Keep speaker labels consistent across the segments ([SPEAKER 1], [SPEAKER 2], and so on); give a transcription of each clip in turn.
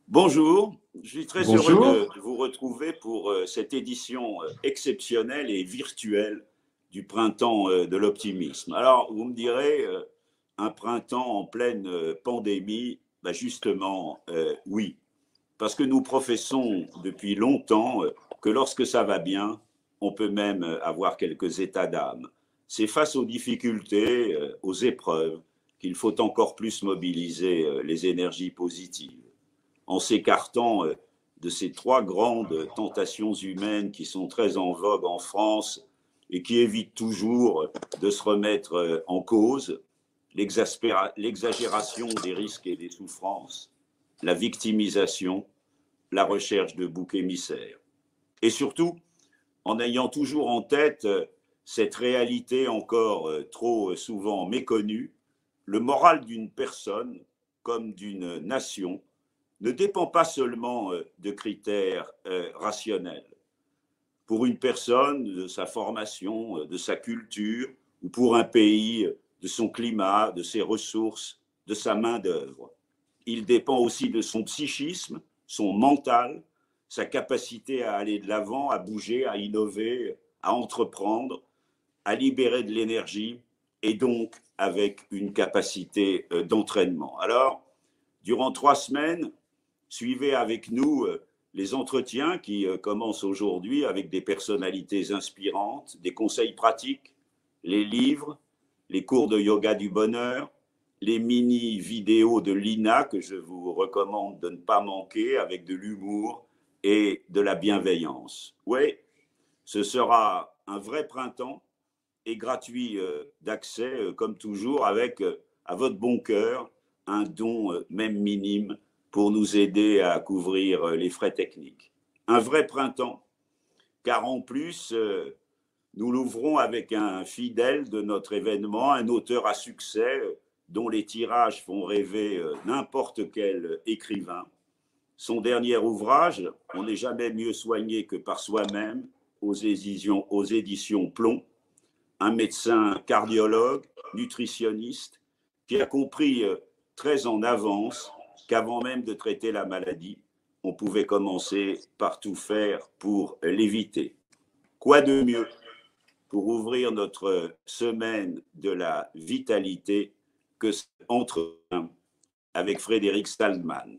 [SPEAKER 1] Bonjour, je suis très heureux
[SPEAKER 2] Bonjour.
[SPEAKER 1] de vous retrouver pour cette édition exceptionnelle et virtuelle du printemps de l'optimisme. Alors, vous me direz, un printemps en pleine pandémie, bah justement, oui, parce que nous professons depuis longtemps que lorsque ça va bien, on peut même avoir quelques états d'âme. C'est face aux difficultés, aux épreuves, qu'il faut encore plus mobiliser les énergies positives en s'écartant de ces trois grandes tentations humaines qui sont très en vogue en France et qui évitent toujours de se remettre en cause, l'exagération des risques et des souffrances, la victimisation, la recherche de boucs émissaires. Et surtout, en ayant toujours en tête cette réalité encore trop souvent méconnue, le moral d'une personne comme d'une nation ne dépend pas seulement de critères rationnels. Pour une personne, de sa formation, de sa culture, ou pour un pays, de son climat, de ses ressources, de sa main-d'œuvre. Il dépend aussi de son psychisme, son mental, sa capacité à aller de l'avant, à bouger, à innover, à entreprendre, à libérer de l'énergie et donc avec une capacité d'entraînement. Alors, durant 3 semaines, suivez avec nous les entretiens qui commencent aujourd'hui avec des personnalités inspirantes, des conseils pratiques, les livres, les cours de yoga du bonheur, les mini-vidéos de Lina que je vous recommande de ne pas manquer avec de l'humour et de la bienveillance. Oui, ce sera un vrai printemps et gratuit d'accès, comme toujours, avec à votre bon cœur un don, même minime, pour nous aider à couvrir les frais techniques. Un vrai printemps, car en plus, nous l'ouvrons avec un fidèle de notre événement, un auteur à succès dont les tirages font rêver n'importe quel écrivain. Son dernier ouvrage, On n'est jamais mieux soigné que par soi-même, aux éditions Plomb, un médecin cardiologue, nutritionniste, qui a compris très en avance qu'avant même de traiter la maladie, on pouvait commencer par tout faire pour l'éviter. Quoi de mieux pour ouvrir notre semaine de la vitalité que cet entretien avec Frédéric Stallman.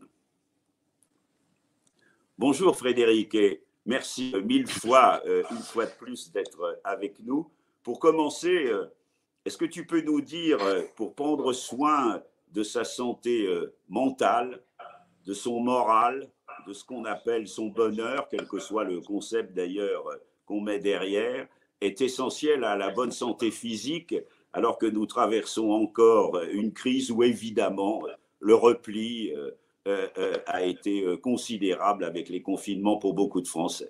[SPEAKER 1] Bonjour Frédéric et merci mille fois, une fois de plus, d'être avec nous. Pour commencer, est-ce que tu peux nous dire, pour prendre soin de sa santé mentale, de son moral, de ce qu'on appelle son bonheur, quel que soit le concept d'ailleurs qu'on met derrière, est essentiel à la bonne santé physique, alors que nous traversons encore une crise où évidemment le repli a été considérable avec les confinements pour beaucoup de Français.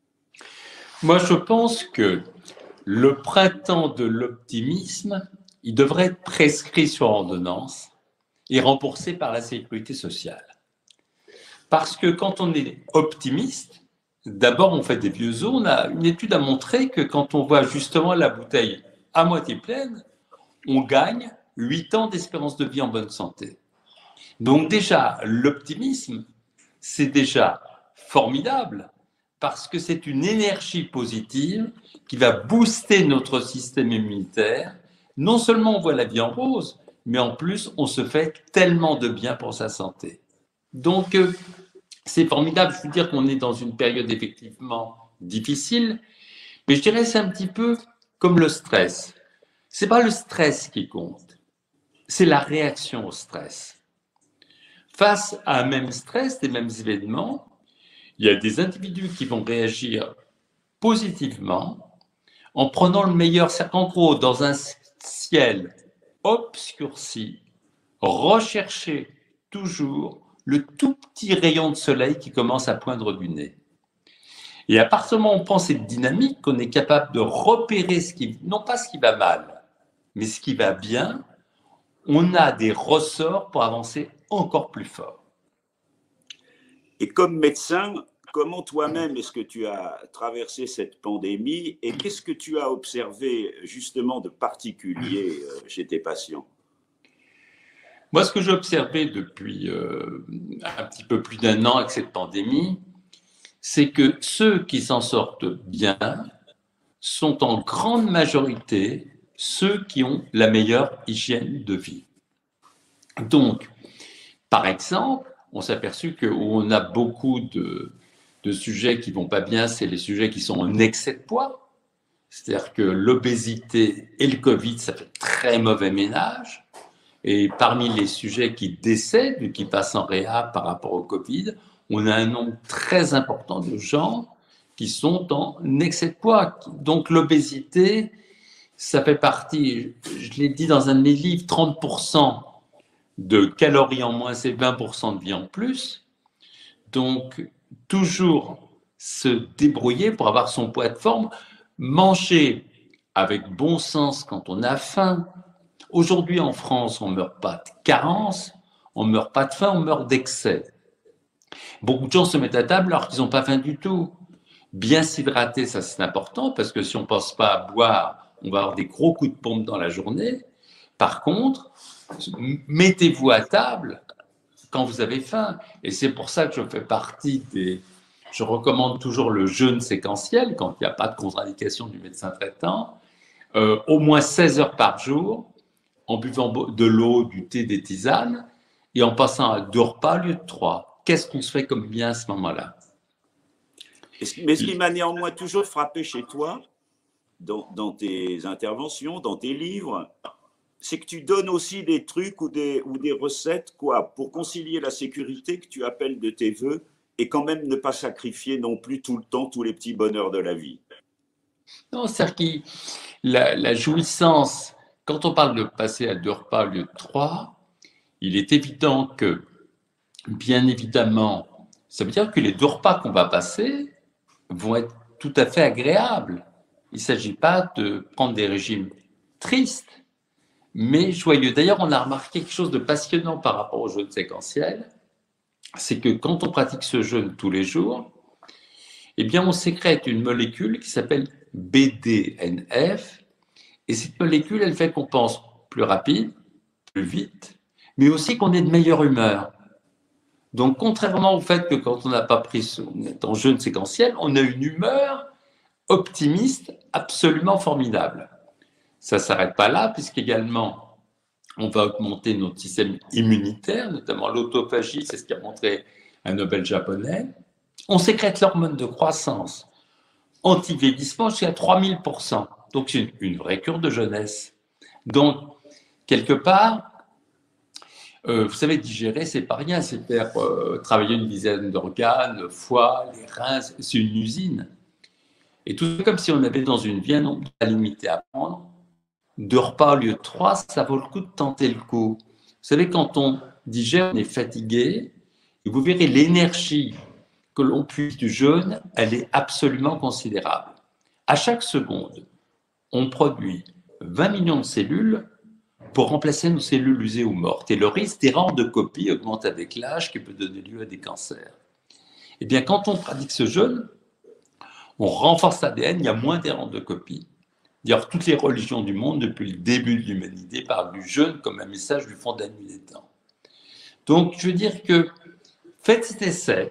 [SPEAKER 2] Moi, je pense que le printemps de l'optimisme, il devrait être prescrit sur ordonnance et remboursé par la sécurité sociale. Parce que quand on est optimiste, d'abord on fait des vieux os. On a une étude a montré que quand on voit justement la bouteille à moitié pleine, on gagne 8 ans d'espérance de vie en bonne santé. Donc déjà, l'optimisme, c'est déjà formidable parce que c'est une énergie positive qui va booster notre système immunitaire. Non seulement on voit la vie en rose, mais en plus on se fait tellement de bien pour sa santé. Donc c'est formidable. Je veux dire qu'on est dans une période effectivement difficile, mais je dirais c'est un petit peu comme le stress. C'est pas le stress qui compte, c'est la réaction au stress. Face à un même stress, des mêmes événements, il y a des individus qui vont réagir positivement en prenant le meilleur. C'est qu'en gros, dans un ciel obscurci, recherchez toujours le tout petit rayon de soleil qui commence à poindre du nez. Et à partir du moment où on prend cette dynamique, qu'on est capable de repérer ce qui, non pas ce qui va mal, mais ce qui va bien, on a des ressorts pour avancer encore plus fort.
[SPEAKER 1] Et comme médecin, comment toi-même est-ce que tu as traversé cette pandémie et qu'est-ce que tu as observé justement de particulier chez tes patients?
[SPEAKER 2] Moi, ce que j'ai observé depuis un petit peu plus d'un an avec cette pandémie, c'est que ceux qui s'en sortent bien sont en grande majorité ceux qui ont la meilleure hygiène de vie. Donc, par exemple, on s'est aperçu qu'on a beaucoup de sujets qui vont pas bien, c'est les sujets qui sont en excès de poids. C'est-à-dire que l'obésité et le Covid, ça fait très mauvais ménage. Et parmi les sujets qui décèdent ou qui passent en réa par rapport au Covid, on a un nombre très important de gens qui sont en excès de poids. Donc l'obésité, ça fait partie, je l'ai dit dans un de mes livres, 30% de calories en moins, c'est 20% de vie en plus. Donc toujours se débrouiller pour avoir son poids de forme, manger avec bon sens quand on a faim. Aujourd'hui, en France, on ne meurt pas de carence, on ne meurt pas de faim, on meurt d'excès. Beaucoup de gens se mettent à table alors qu'ils n'ont pas faim du tout. Bien s'hydrater, ça c'est important, parce que si on ne pense pas à boire, on va avoir des gros coups de pompe dans la journée. Par contre, mettez-vous à table quand vous avez faim. Et c'est pour ça que je fais partie des... Je recommande toujours le jeûne séquentiel, quand il n'y a pas de contre-indication du médecin traitant, au moins 16 heures par jour, en buvant de l'eau, du thé, des tisanes, et en passant à 2 repas au lieu de 3. Qu'est-ce qu'on se fait comme bien à ce moment-là?
[SPEAKER 1] Mais ce qui m'a néanmoins toujours frappé chez toi, dans tes interventions, dans tes livres, c'est que tu donnes aussi des trucs ou des recettes quoi, pour concilier la sécurité que tu appelles de tes voeux et quand même ne pas sacrifier non plus tout le temps tous les petits bonheurs de la vie.
[SPEAKER 2] Non, c'est-à-dire que la jouissance, quand on parle de passer à 2 repas au lieu de 3, il est évident que, bien évidemment, ça veut dire que les 2 repas qu'on va passer vont être tout à fait agréables. Il ne s'agit pas de prendre des régimes tristes, mais joyeux. D'ailleurs, on a remarqué quelque chose de passionnant par rapport au jeûne séquentiel, c'est que quand on pratique ce jeûne tous les jours, eh bien, on sécrète une molécule qui s'appelle BDNF, et cette molécule, elle fait qu'on pense plus rapide, plus vite, mais aussi qu'on est de meilleure humeur. Donc, contrairement au fait que quand on n'a pas pris, on est en jeûne séquentiel, on a une humeur optimiste absolument formidable. Ça ne s'arrête pas là, puisqu'également, on va augmenter notre système immunitaire, notamment l'autophagie, c'est ce qu'a montré un Nobel japonais. On sécrète l'hormone de croissance, anti-vieillissement jusqu'à 3000%. Donc, c'est une vraie cure de jeunesse. Donc, quelque part, vous savez, digérer, c'est pas rien, c'est faire travailler une dizaine d'organes, le foie, les reins, c'est une usine. Et tout comme si on avait dans une vie un nombre limité à prendre, 2 repas au lieu de 3, ça vaut le coup de tenter le coup. Vous savez, quand on digère, on est fatigué, et vous verrez l'énergie que l'on puise du jeûne, elle est absolument considérable. À chaque seconde, on produit 20 millions de cellules pour remplacer nos cellules usées ou mortes. Et le risque d'erreur de copie augmente avec l'âge, qui peut donner lieu à des cancers. Eh bien, quand on pratique ce jeûne, on renforce l'ADN, il y a moins d'erreurs de copie. D'ailleurs, toutes les religions du monde, depuis le début de l'humanité, parlent du jeûne comme un message du fond de la nuit des temps. Donc, je veux dire que faites cet essai,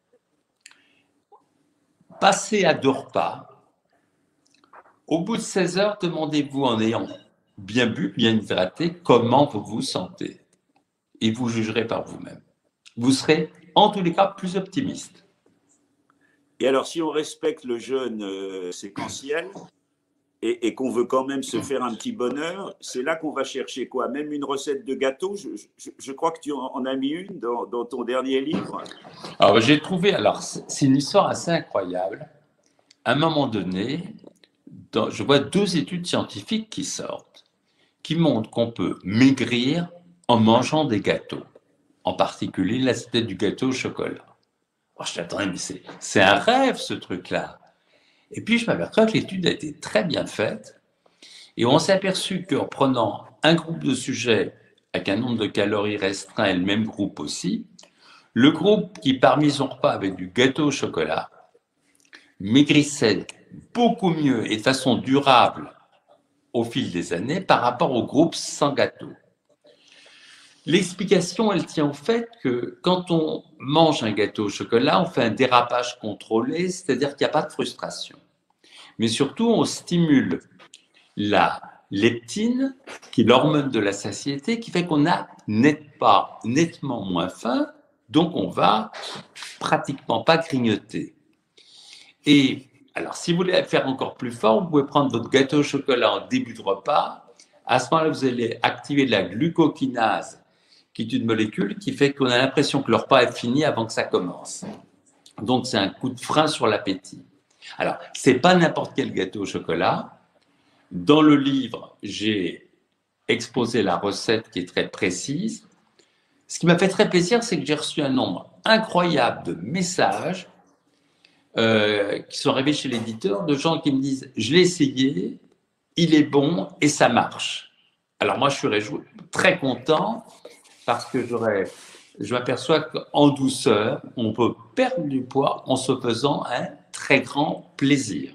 [SPEAKER 2] passez à 2 repas. Au bout de 16 heures, demandez-vous, en ayant bien bu, bien hydraté, comment vous vous sentez. Et vous jugerez par vous-même. Vous serez, en tous les cas, plus optimiste.
[SPEAKER 1] Et alors, si on respecte le jeûne séquentiel et qu'on veut quand même se faire un petit bonheur, c'est là qu'on va chercher quoi? Même une recette de gâteau? Je crois que tu en as mis une dans ton dernier livre.
[SPEAKER 2] Alors, j'ai trouvé, alors c'est une histoire assez incroyable. À un moment donné, je vois 2 études scientifiques qui sortent, qui montrent qu'on peut maigrir en mangeant des gâteaux. En particulier, là, c'était du gâteau au chocolat. Alors, je dis, attendez, mais c'est un rêve, ce truc-là. Et puis, je m'aperçois que l'étude a été très bien faite. Et on s'est aperçu qu'en prenant un groupe de sujets avec un nombre de calories restreint et le même groupe aussi, le groupe qui, parmi son repas, avait du gâteau au chocolat, maigrissait beaucoup mieux et de façon durable au fil des années par rapport au groupe sans gâteau. L'explication, elle tient au fait que quand on mange un gâteau au chocolat, on fait un dérapage contrôlé, c'est-à-dire qu'il n'y a pas de frustration. Mais surtout, on stimule la leptine, qui est l'hormone de la satiété, qui fait qu'on a nettement moins faim, donc on va pratiquement pas grignoter. Et alors, si vous voulez faire encore plus fort, vous pouvez prendre votre gâteau au chocolat en début de repas. À ce moment-là, vous allez activer la glucokinase, qui est une molécule qui fait qu'on a l'impression que le repas est fini avant que ça commence. Donc, c'est un coup de frein sur l'appétit. Alors, c'est pas n'importe quel gâteau au chocolat. Dans le livre, j'ai exposé la recette qui est très précise. Ce qui m'a fait très plaisir, c'est que j'ai reçu un nombre incroyable de messages qui sont arrivés chez l'éditeur, de gens qui me disent « je l'ai essayé, il est bon et ça marche ». Alors moi, je suis très content parce que je m'aperçois qu'en douceur, on peut perdre du poids en se faisant un très grand plaisir.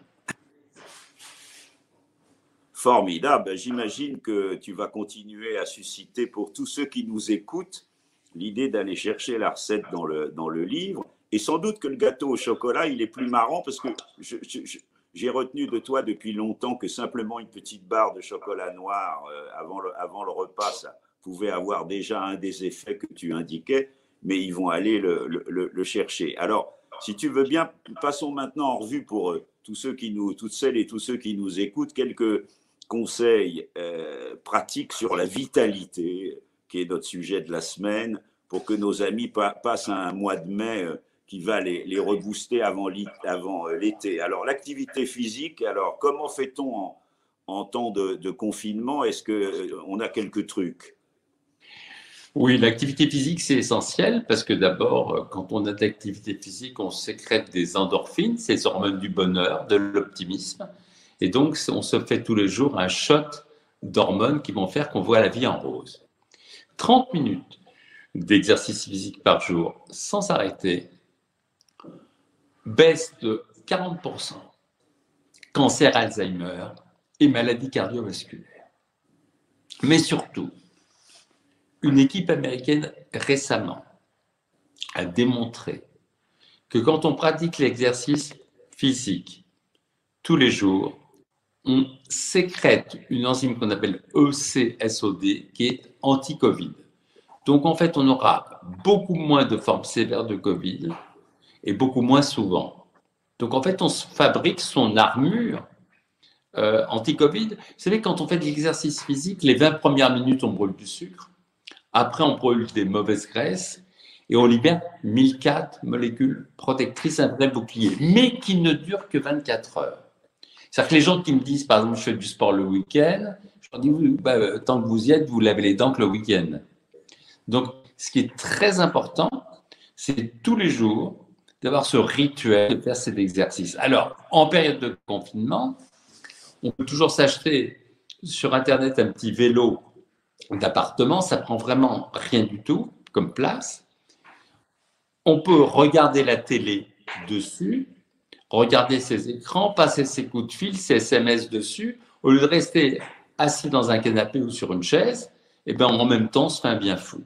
[SPEAKER 1] Formidable. J'imagine que tu vas continuer à susciter pour tous ceux qui nous écoutent l'idée d'aller chercher la recette dans le livre. Et sans doute que le gâteau au chocolat, il est plus marrant parce que j'ai retenu de toi depuis longtemps que simplement une petite barre de chocolat noir avant le repas, ça pouvait avoir déjà un des effets que tu indiquais, mais ils vont aller le chercher. Alors, si tu veux bien, passons maintenant en revue pour toutes celles et tous ceux qui nous écoutent, quelques conseils pratiques sur la vitalité, qui est notre sujet de la semaine, pour que nos amis passent un mois de mai qui va les rebooster avant l'été. Alors, l'activité physique, alors comment fait-on en temps de confinement? Est-ce qu'on a quelques trucs?
[SPEAKER 2] Oui, l'activité physique, c'est essentiel parce que d'abord, quand on a de l'activité physique, on sécrète des endorphines, ces hormones du bonheur, de l'optimisme. Et donc, on se fait tous les jours un shot d'hormones qui vont faire qu'on voit la vie en rose. 30 minutes d'exercice physique par jour sans s'arrêter, baisse de 40% cancer Alzheimer et maladies cardiovasculaires. Mais surtout, une équipe américaine récemment a démontré que quand on pratique l'exercice physique tous les jours, on sécrète une enzyme qu'on appelle ECSOD qui est anti-Covid. Donc en fait, on aura beaucoup moins de formes sévères de Covid et beaucoup moins souvent. Donc en fait, on se fabrique son armure anti-Covid. Vous savez, quand on fait de l'exercice physique, les 20 premières minutes, on brûle du sucre. Après, on brûle des mauvaises graisses et on libère 1004 molécules protectrices, un vrai bouclier, mais qui ne durent que 24 heures. C'est-à-dire que les gens qui me disent, par exemple, je fais du sport le week-end, je leur dis, tant que vous y êtes, vous lavez les dents que le week-end. Donc, ce qui est très important, c'est tous les jours d'avoir ce rituel de faire cet exercice. Alors, en période de confinement, on peut toujours s'acheter sur Internet un petit vélo d'appartement, ça prend vraiment rien du tout comme place. On peut regarder la télé dessus, regarder ses écrans, passer ses coups de fil, ses SMS dessus, au lieu de rester assis dans un canapé ou sur une chaise, et bien en même temps, on se fait un bien fou.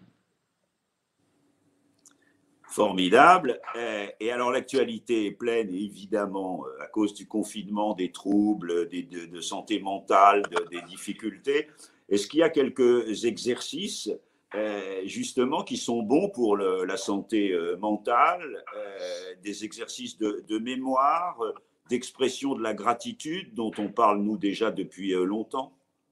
[SPEAKER 1] Formidable. Et alors l'actualité est pleine, évidemment, à cause du confinement, des troubles, de santé mentale, des difficultés. Est-ce qu'il y a quelques exercices justement qui sont bons pour la santé mentale, des exercices de mémoire, d'expression de la gratitude dont on parle nous déjà depuis longtemps?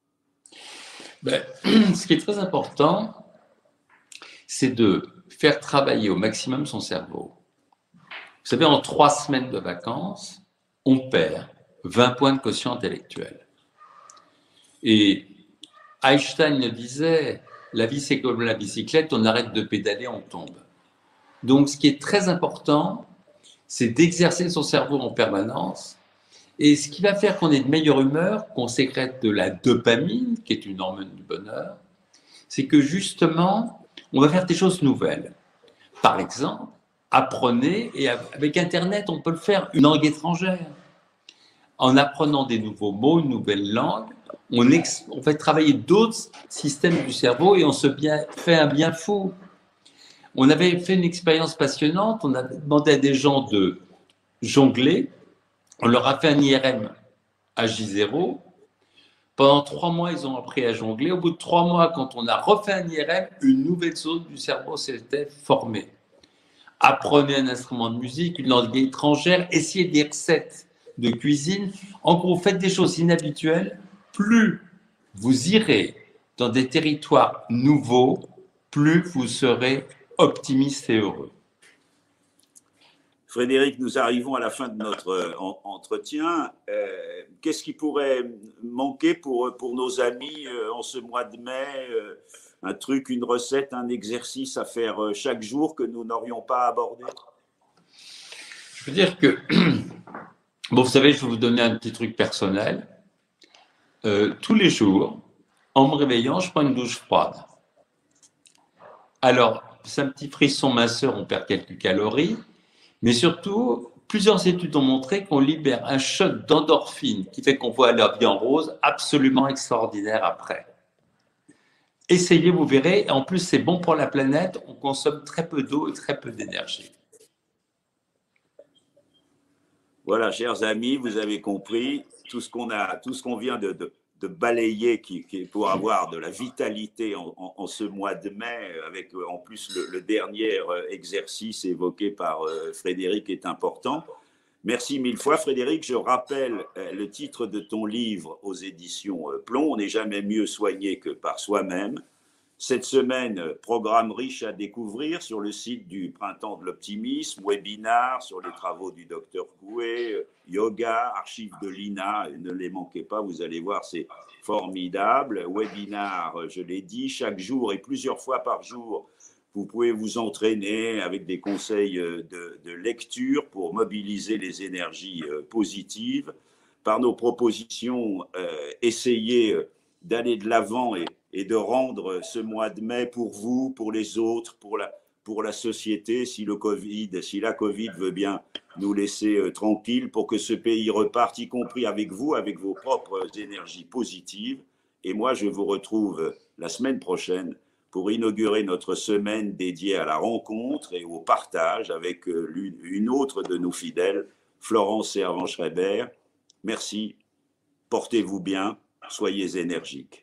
[SPEAKER 2] Ce qui est très important, c'est de faire travailler au maximum son cerveau. Vous savez, en 3 semaines de vacances, on perd 20 points de quotient intellectuel. Et Einstein le disait, la vie c'est comme la bicyclette, on arrête de pédaler, on tombe. Donc ce qui est très important, c'est d'exercer son cerveau en permanence. Et ce qui va faire qu'on est de meilleure humeur, qu'on sécrète de la dopamine, qui est une hormone du bonheur, c'est que justement, on va faire des choses nouvelles. Par exemple, apprenez, et avec Internet, on peut le faire, une langue étrangère. En apprenant des nouveaux mots, une nouvelle langue, on fait travailler d'autres systèmes du cerveau et on se fait un bien fou. On avait fait une expérience passionnante, on a demandé à des gens de jongler, on leur a fait un IRM à J0. Pendant 3 mois, ils ont appris à jongler. Au bout de 3 mois, quand on a refait un IRM, une nouvelle zone du cerveau s'était formée. Apprenez un instrument de musique, une langue étrangère, essayez des recettes de cuisine. En gros, faites des choses inhabituelles. Plus vous irez dans des territoires nouveaux, plus vous serez optimiste et heureux.
[SPEAKER 1] Frédéric, nous arrivons à la fin de notre entretien. Qu'est-ce qui pourrait manquer pour nos amis en ce mois de mai? Un truc, une recette, un exercice à faire chaque jour que nous n'aurions pas abordé?
[SPEAKER 2] Je veux dire que, bon, vous savez, je vais vous donner un petit truc personnel. Tous les jours, en me réveillant, je prends une douche froide. Alors, c'est un petit frisson minceur, on perd quelques calories, mais surtout, plusieurs études ont montré qu'on libère un shot d'endorphine qui fait qu'on voit la vie en rose absolument extraordinaire après. Essayez, vous verrez. En plus, c'est bon pour la planète. On consomme très peu d'eau et très peu d'énergie.
[SPEAKER 1] Voilà, chers amis, vous avez compris tout ce qu'on vient de balayer pour avoir de la vitalité en ce mois de mai, avec en plus le dernier exercice évoqué par Frédéric est important. Merci mille fois, Frédéric. Je rappelle le titre de ton livre aux éditions Plomb. On n'est jamais mieux soigné que par soi-même. Cette semaine, programme riche à découvrir sur le site du Printemps de l'Optimisme, webinaire sur les travaux du docteur Coué, yoga, archives de l'INA, ne les manquez pas, vous allez voir, c'est formidable. Webinaire, je l'ai dit, chaque jour et plusieurs fois par jour, vous pouvez vous entraîner avec des conseils de lecture pour mobiliser les énergies positives. Par nos propositions, essayez d'aller de l'avant et de rendre ce mois de mai pour vous, pour les autres, pour la société, si la Covid veut bien nous laisser tranquilles pour que ce pays reparte, y compris avec vous, avec vos propres énergies positives. Et moi, je vous retrouve la semaine prochaine pour inaugurer notre semaine dédiée à la rencontre et au partage avec une autre de nos fidèles, Florence Servan-Schreiber. Merci, portez-vous bien, soyez énergiques.